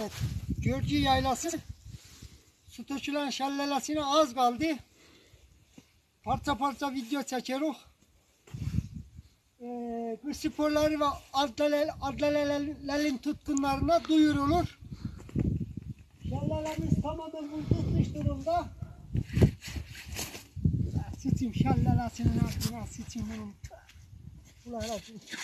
Evet, Gölcü Yaylası su tökülen şəllələsine az kaldı. Parça parça video çekiyoruz. Kış sporları ve adlelelerin tutkunlarına duyurulur. Şəllələrimiz tamamen buzluk durumda. Sıçayım şəllələsinin altına, sıçayım bunun. Bunlara